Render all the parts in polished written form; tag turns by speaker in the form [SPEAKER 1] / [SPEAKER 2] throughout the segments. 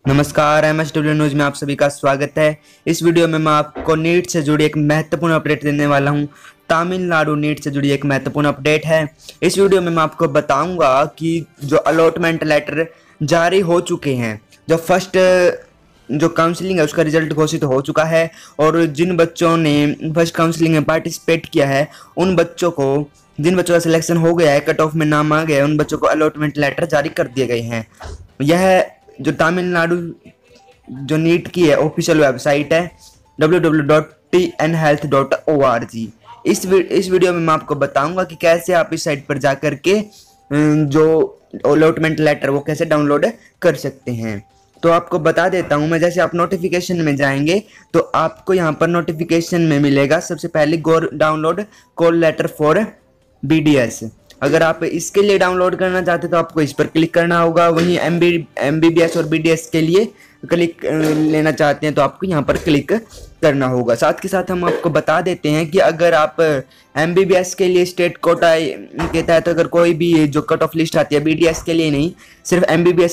[SPEAKER 1] नमस्कार, MSW news में आप सभी का स्वागत है। इस वीडियो में मैं आपको नीट से जुड़ी एक महत्वपूर्ण अपडेट देने वाला हूं। तमिलनाडु नीट से जुड़ी एक महत्वपूर्ण अपडेट है। इस वीडियो में मैं आपको बताऊंगा कि जो अलॉटमेंट लेटर जारी हो चुके हैं, जो फर्स्ट जो काउंसलिंग है उसका रिजल्ट घोषित हो चुका है और जिन बच्चों ने फर्स्ट काउंसलिंग में पार्टिसिपेट किया है उन बच्चों को, जिन बच्चों का सिलेक्शन हो गया है, कट ऑफ में नाम आ गया है, उन बच्चों को अलॉटमेंट लेटर जारी कर दिए गए हैं। यह जो तमिलनाडु जो नीट की है ऑफिशियल वेबसाइट है www.tnhealth.org। इस वीडियो में मैं आपको बताऊंगा कि कैसे आप इस साइट पर जाकर के जो अलॉटमेंट लेटर वो कैसे डाउनलोड कर सकते हैं। तो आपको बता देता हूं मैं, जैसे आप नोटिफिकेशन में जाएंगे तो आपको यहाँ पर नोटिफिकेशन में मिलेगा सबसे पहले download call letter for BDS। अगर आप इसके लिए डाउनलोड करना चाहते हैं तो आपको इस पर क्लिक करना होगा। वहीं MBBS और BDS के लिए क्लिक लेना चाहते हैं तो आपको यहाँ पर क्लिक करना होगा। साथ के साथ हम आपको बता देते हैं कि अगर आप MBBS के लिए स्टेट कोटा के तहत अगर कोई भी जो कट ऑफ लिस्ट आती है, BDS के लिए नहीं, सिर्फ MBBS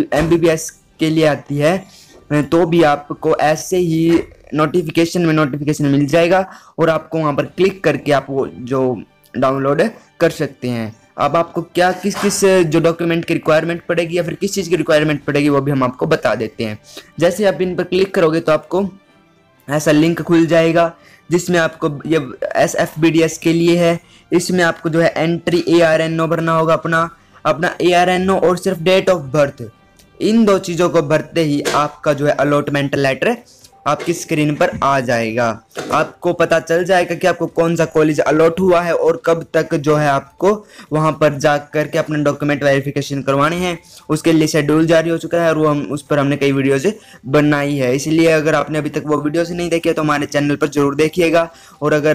[SPEAKER 1] के लिए आती है, तो भी आपको ऐसे ही नोटिफिकेशन मिल जाएगा और आपको वहाँ पर क्लिक करके आप वो जो डाउनलोड कर सकते हैं। अब आपको क्या किस जो डॉक्यूमेंट की रिक्वायरमेंट पड़ेगी या फिर किस चीज़ की रिक्वायरमेंट पड़ेगी वो भी हम आपको बता देते हैं। जैसे आप इन पर क्लिक करोगे तो आपको ऐसा लिंक खुल जाएगा जिसमें आपको ये SFBDS के लिए है। इसमें आपको जो है एंट्री ARNO भरना होगा, अपना ARNO और सिर्फ डेट ऑफ बर्थ। इन दो चीज़ों को भरते ही आपका जो है अलॉटमेंट लेटर आपकी स्क्रीन पर आ जाएगा। आपको पता चल जाएगा कि आपको कौन सा कॉलेज अलॉट हुआ है और कब तक जो है आपको वहां पर जा करके अपने डॉक्यूमेंट वेरिफिकेशन करवाने हैं। उसके लिए शेड्यूल जारी हो चुका है और वो उस पर हमने कई वीडियोज बनाई है। इसलिए अगर आपने अभी तक वो वीडियोज नहीं देखी है तो हमारे चैनल पर जरूर देखिएगा। और अगर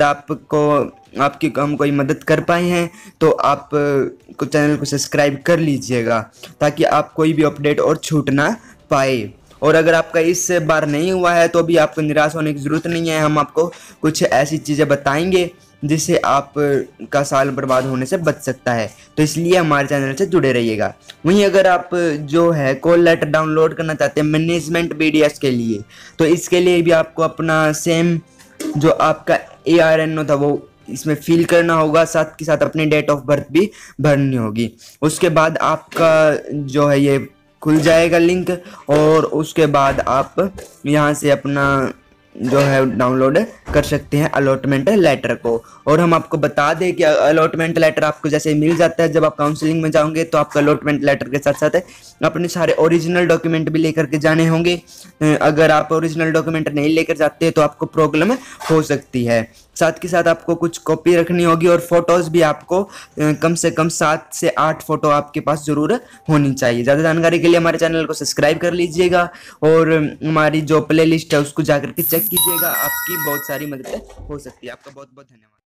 [SPEAKER 1] आपकी हम कोई मदद कर पाए हैं तो आप चैनल को सब्सक्राइब कर लीजिएगा ताकि आप कोई भी अपडेट और छूट ना पाए। और अगर आपका इस बार नहीं हुआ है तो भी आपको निराश होने की ज़रूरत नहीं है। हम आपको कुछ ऐसी चीज़ें बताएंगे जिससे आप का साल बर्बाद होने से बच सकता है, तो इसलिए हमारे चैनल से जुड़े रहिएगा। वहीं अगर आप जो है कॉल लेटर डाउनलोड करना चाहते हैं मैनेजमेंट BDS के लिए, तो इसके लिए भी आपको अपना सेम जो आपका ARNO था वो इसमें फिल करना होगा। साथ के साथ अपनी डेट ऑफ बर्थ भी भरनी होगी। उसके बाद आपका जो है ये खुल जाएगा लिंक और उसके बाद आप यहाँ से अपना जो है डाउनलोड कर सकते हैं अलॉटमेंट लेटर को। और हम आपको बता दें कि अलॉटमेंट लेटर आपको जैसे मिल जाता है, जब आप काउंसलिंग में जाओगे तो आपका अलॉटमेंट लेटर के साथ साथ अपने सारे ओरिजिनल डॉक्यूमेंट भी लेकर के जाने होंगे। अगर आप ओरिजिनल डॉक्यूमेंट नहीं लेकर जाते तो आपको प्रॉब्लम हो सकती है। साथ के साथ आपको कुछ कॉपी रखनी होगी और फोटोज़ भी आपको कम से कम 7 से 8 फोटो आपके पास ज़रूर होनी चाहिए। ज़्यादा जानकारी के लिए हमारे चैनल को सब्सक्राइब कर लीजिएगा और हमारी जो प्ले लिस्ट है उसको जाकर के चेक कीजिएगा। आपकी बहुत सारी मदद हो सकती है। आपका बहुत बहुत धन्यवाद।